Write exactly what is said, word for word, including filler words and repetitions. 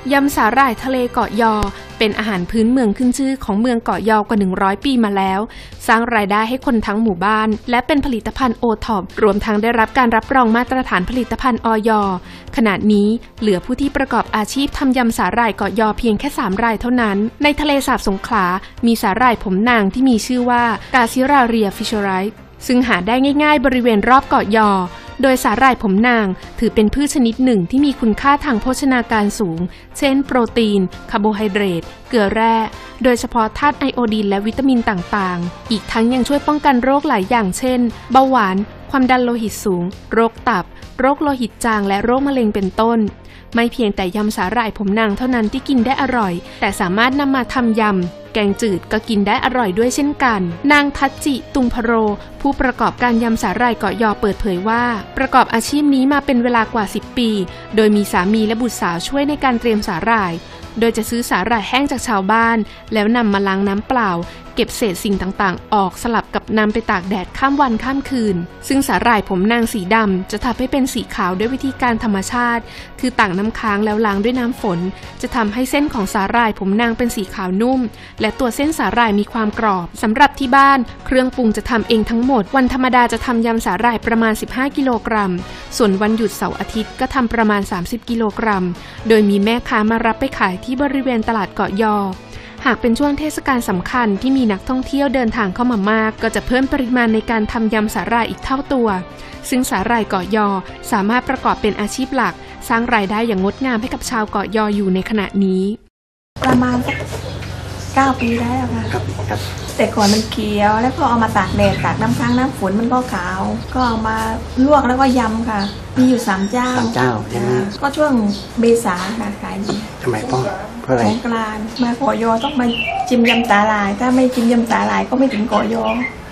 ยำสาหร่ายทะเลเกาะยอเป็นอาหารพื้นเมืองขึ้นชื่อของเมืองเกาะยอกว่าหนึ่งร้อยปีมาแล้วสร้างรายได้ให้คนทั้งหมู่บ้านและเป็นผลิตภัณฑ์โอท็อปรวมทั้งได้รับการรับรองมาตรฐานผลิตภัณฑ์อย.ขณะนี้เหลือผู้ที่ประกอบอาชีพทำยำสาหร่ายเกาะยอเพียงแค่สามรายเท่านั้นในทะเลสาบสงขลามีสาหร่ายผมนางที่มีชื่อว่ากาซิราเรียฟิชไรท์ซึ่งหาได้ง่ายๆบริเวณรอบเกาะยอโดยสาหร่ายผมนางถือเป็นพืชชนิดหนึ่งที่มีคุณค่าทางโภชนาการสูงเช่นโปรตีนคาร์โบไฮเดรตเกลือแร่โดยเฉพาะธาตุไอโอดีนและวิตามินต่างๆอีกทั้งยังช่วยป้องกันโรคหลายอย่างเช่นเบาหวานความดันโลหิตสูงโรคตับโรคโลหิตจางและโรคมะเร็งเป็นต้นไม่เพียงแต่ยำสาหร่ายผมนางเท่านั้นที่กินได้อร่อยแต่สามารถนำมาทำยำแกงจืดก็กินได้อร่อยด้วยเช่นกันนางทัจจิตุงพโรผู้ประกอบการยำสาหร่ายเกาะยอเปิดเผยว่าประกอบอาชีพนี้มาเป็นเวลากว่าสิบปีโดยมีสามีและบุตรสาวช่วยในการเตรียมสาหร่ายโดยจะซื้อสาหร่ายแห้งจากชาวบ้านแล้วนำมาล้างน้ำเปล่าเก็บเศษสิ่งต่างๆออกสลับกับนำไปตากแดดข้ามวันข้ามคืนซึ่งสาหร่ายผมนางสีดำจะทำให้เป็นสีขาวด้วยวิธีการธรรมชาติคือต่างน้ำค้างแล้วล้างด้วยน้ำฝนจะทำให้เส้นของสาหร่ายผมนางเป็นสีขาวนุ่มและตัวเส้นสาหร่ายมีความกรอบสำหรับที่บ้านเครื่องปรุงจะทำเองทั้งหมดวันธรรมดาจะทำยำสาหร่ายประมาณสิบห้ากิโลกรัมส่วนวันหยุดเสาร์อาทิตย์ก็ทำประมาณสามสิบกิโลกรัมโดยมีแม่ค้ามารับไปขายที่บริเวณตลาดเกาะยอหากเป็นช่วงเทศกาลสำคัญที่มีนักท่องเที่ยวเดินทางเข้ามามากก็จะเพิ่มปริมาณในการทำยำสาหร่ายอีกเท่าตัวซึ่งสาหร่ายเกาะยอสามารถประกอบเป็นอาชีพหลักสร้างรายได้อย่างงดงามให้กับชาวเกาะยออยู่ในขณะนี้ประมาณสักเก้าปีแล้วค่ะครับครับแต่ก่อนมันเขียวแล้วก็เอามาตากแดดตากน้ำค้างน้ำฝนมันก็ขาวก็เอามาลวกแล้วก็ยำค่ะมีอยู่สามเจ้าสามเจ้าใช่ไหมก็ช่วงเมษาค่ะขายดีทำไมพ่อเพราะอะไรสงกรานต์มาเกาะยอต้องมาจิ้มยำสาหร่ายถ้าไม่จิ้มยำสาหร่ายก็ไม่ถึงเกาะยอ